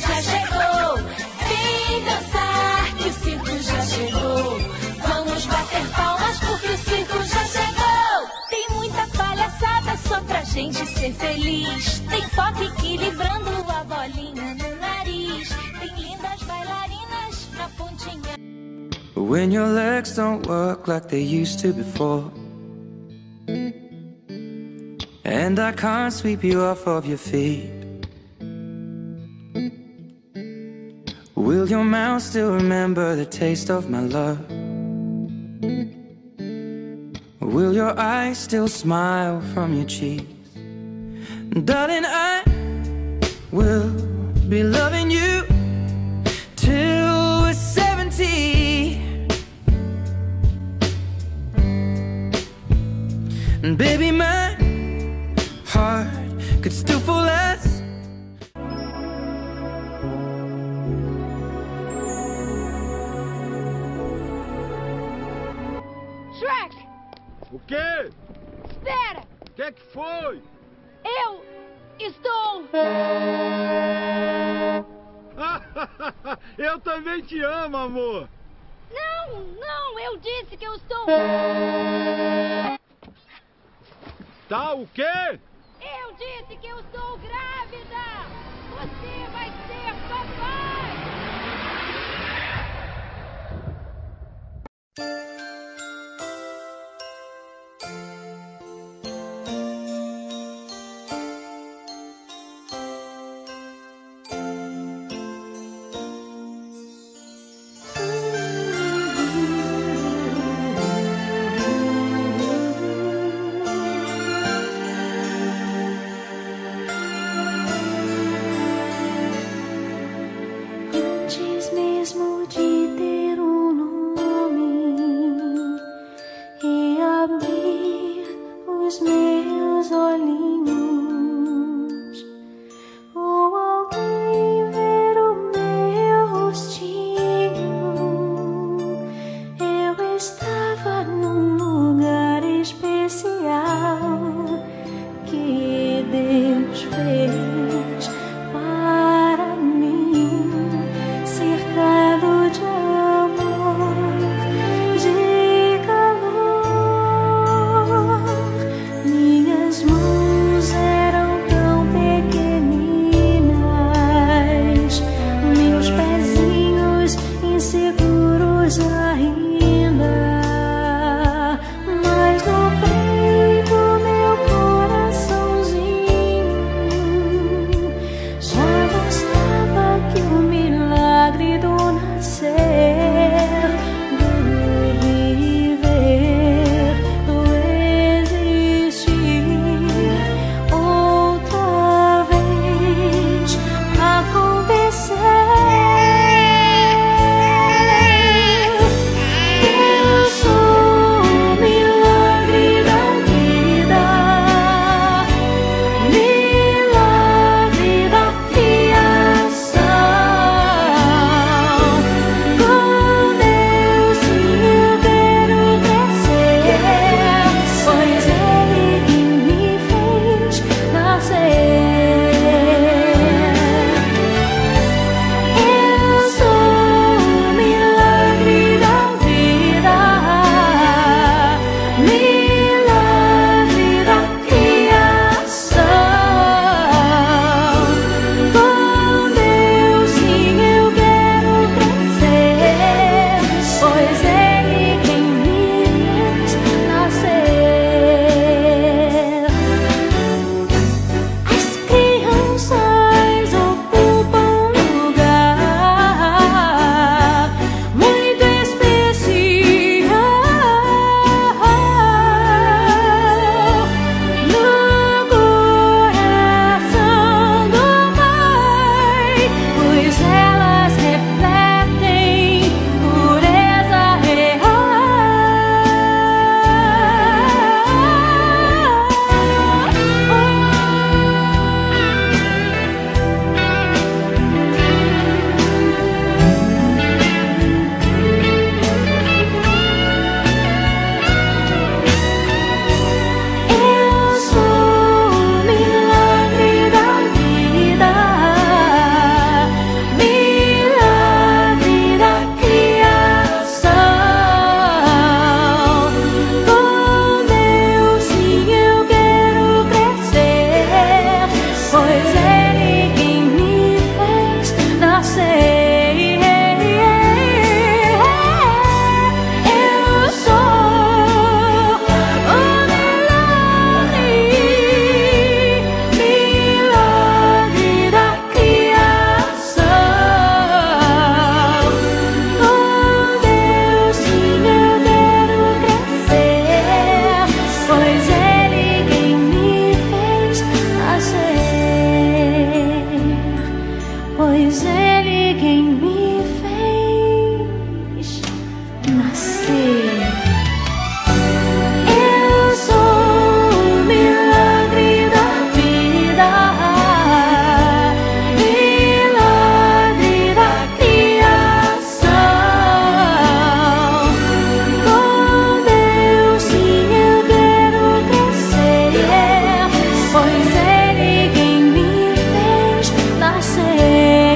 já chegou. Vem dançar que o circo já chegou. Vamos bater palmas porque o circo já chegou. Tem muita palhaçada só pra gente ser feliz. Tem foca equilibrando a bolinha no nariz. Tem lindas bailarinas na pontinha. When your legs don't work like they used to before, and I can't sweep you off of your feet, will your mouth still remember the taste of my love? Will your eyes still smile from your cheeks? Darling, I will be loving you till we're 70. And baby, my heart could still fall less. Shrek! O quê? Espera! O que é que foi? Eu estou... Eu também te amo, amor. Não, eu disse que eu estou... Tá, o quê? Eu disse que eu estou grávida! Você vai ser papai! pois Ele quem me fez nascer. Eu sou o milagre da vida, milagre da criação. Com Deus sim eu quero crescer, pois Ele quem me fez nascer.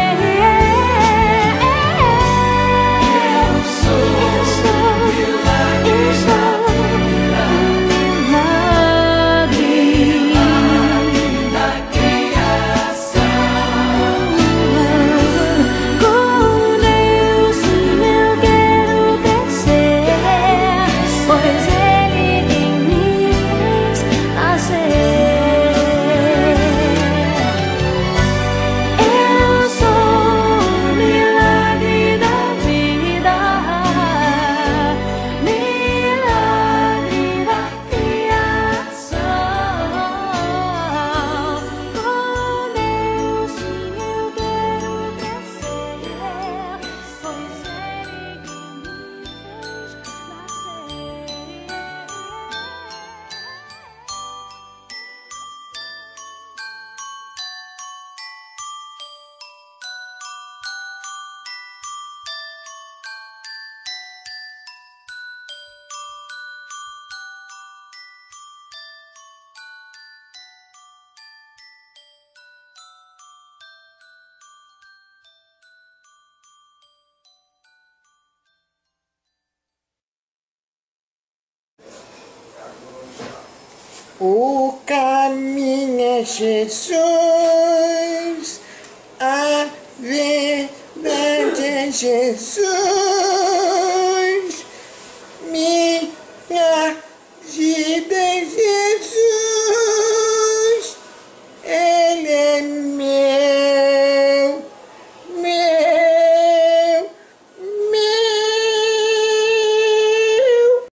Eu sou o milagre da criação. Com Deus sim eu quero crescer, pois Ele quem me fez nascer. Eu sou o milagre da vida, milagre da criação. Com Deus sim eu quero crescer, pois Ele quem me fez O caminho é Jesus, a verdade é Jesus.